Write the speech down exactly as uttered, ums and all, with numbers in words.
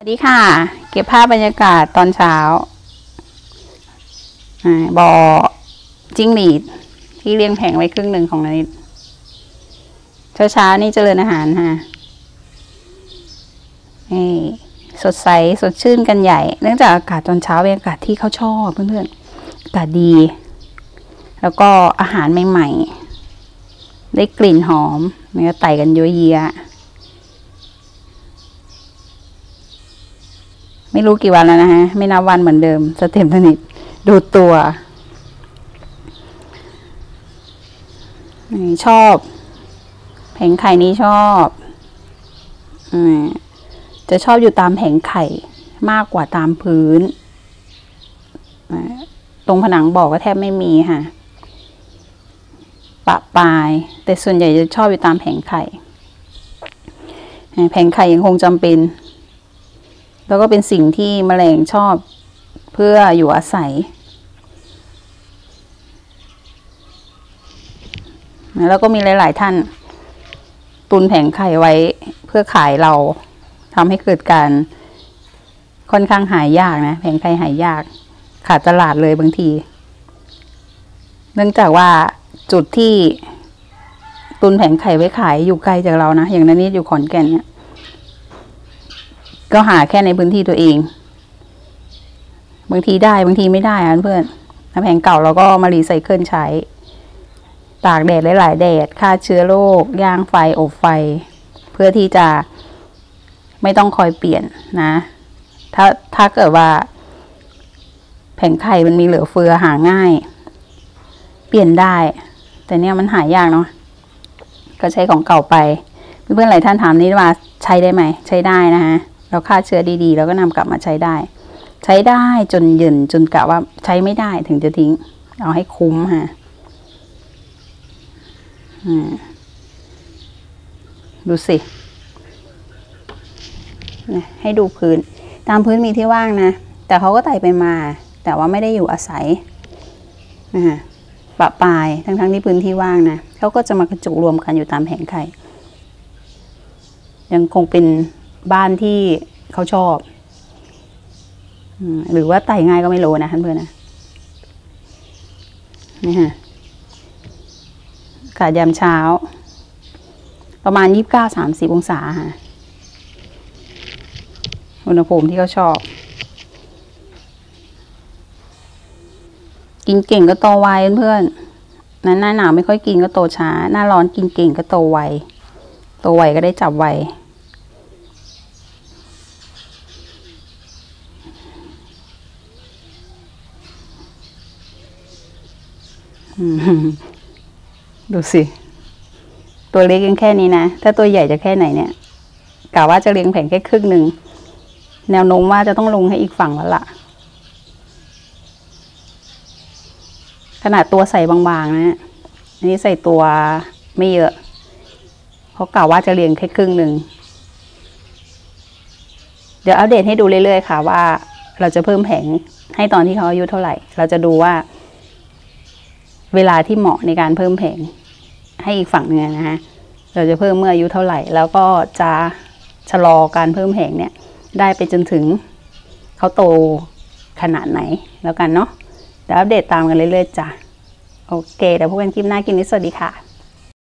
สวัสดีค่ะเก็บภาพบรรยากาศตอนเช้าบ่อจิ้งหรีดที่เลี้ยงแผงไว้ครึ่งหนึ่งของนิดเช้าเช้านี่เจริญอาหารค่ะนี่สดใสสดชื่นกันใหญ่เนื่องจากอากาศตอนเช้าเป็นอากาศที่เขาชอบเพื่อนๆอากาศดีแล้วก็อาหารใหม่ๆได้กลิ่นหอมเนื้อไต่กันเยอะแยะไม่รู้กี่วันแล้วนะฮะไม่นับวันเหมือนเดิมสเต็มสนิทดูตัวชอบแผงไข่นี้ชอบอจะชอบอยู่ตามแผงไข่มากกว่าตามพื้นตรงผนังบ่อก็แทบไม่มีค่ะปะปลายแต่ส่วนใหญ่จะชอบอยู่ตามแผงไข่แผงไข่ยังคงจำเป็นแล้วก็เป็นสิ่งที่แมลงชอบเพื่ออยู่อาศัยแล้วก็มีหลายๆท่านตุนแผงไข่ไว้เพื่อขายเราทำให้เกิดการค่อนข้างหายากนะแผงไข่หายากขาดตลาดเลยบางทีเนื่องจากว่าจุดที่ตุนแผงไข่ไว้ขายอยู่ไกลจากเรานะอย่างนี้อยู่ขอนแก่นเนี่ยก็หาแค่ในพื้นที่ตัวเองบางทีได้บางทีไม่ได้เพื่อนถ้าแผงเก่าเราก็มารีไซเคิลใช้ตากแดดหลายๆแดดฆ่าเชื้อโรคย่างไฟอบไฟเพื่อที่จะไม่ต้องคอยเปลี่ยนนะถ้าถ้าเกิดว่าแผงไข่มันมีเหลือเฟือหาง่ายเปลี่ยนได้แต่เนี่ยมันหายากเนาะก็ใช้ของเก่าไปเพื่อนๆหลายท่านถามนี้ว่าใช้ได้ไหมใช้ได้นะฮะเราฆ่าเชื้อดีๆแล้วก็นำกลับมาใช้ได้ใช้ได้จนเย็นจนกะว่าใช้ไม่ได้ถึงจะทิ้งเอาให้คุ้มฮะดูสิให้ดูพื้นตามพื้นมีที่ว่างนะแต่เขาก็ไต่ไปมาแต่ว่าไม่ได้อยู่อาศัยปะปายทั้งๆที่พื้นที่ว่างนะเขาก็จะมากระจุกรวมกันอยู่ตามแผงไข่ยังคงเป็นบ้านที่เขาชอบหรือว่าไต่ง่ายก็ไม่รู้นะท่านเพื่อนนะนี่ฮะอากาศยามเช้าประมาณยี่สิบเก้า สามสิบองศาค่ะอุณหภูมิที่เขาชอบกินเก่งก็โตไวเพื่อนๆนั้นหน้าหนาวไม่ค่อยกินก็โตช้าหน้าร้อนกินเก่งก็โตไวโตไวก็ได้จับไวดูสิตัวเล็กยังแค่นี้นะถ้าตัวใหญ่จะแค่ไหนเนี่ยกะว่าจะเลี้ยงแผงแค่ครึ่งหนึ่งแนวโน้มว่าจะต้องลงให้อีกฝั่งแล้วล่ะขนาดตัวใส่บางๆนะอันนี้ใส่ตัวไม่เยอะเพราะกะว่าจะเลี้ยงแค่ครึ่งหนึ่งเดี๋ยวอัปเดตให้ดูเรื่อยๆค่ะว่าเราจะเพิ่มแผงให้ตอนที่เขาอายุเท่าไหร่เราจะดูว่าเวลาที่เหมาะในการเพิ่มแผงให้อีกฝั่งหนึ่งนะฮะเราจะเพิ่มเมื่ออายุเท่าไหร่แล้วก็จะชะลอการเพิ่มแผงเนี่ยได้ไปจนถึงเขาโตขนาดไหนแล้วกันเนาะเดี๋ยวอัปเดตตามกันเรื่อยๆจ้ะโอเคเดี๋ยวพบกันคลิปหน้าคลิปนี้สวัสดีค่ะ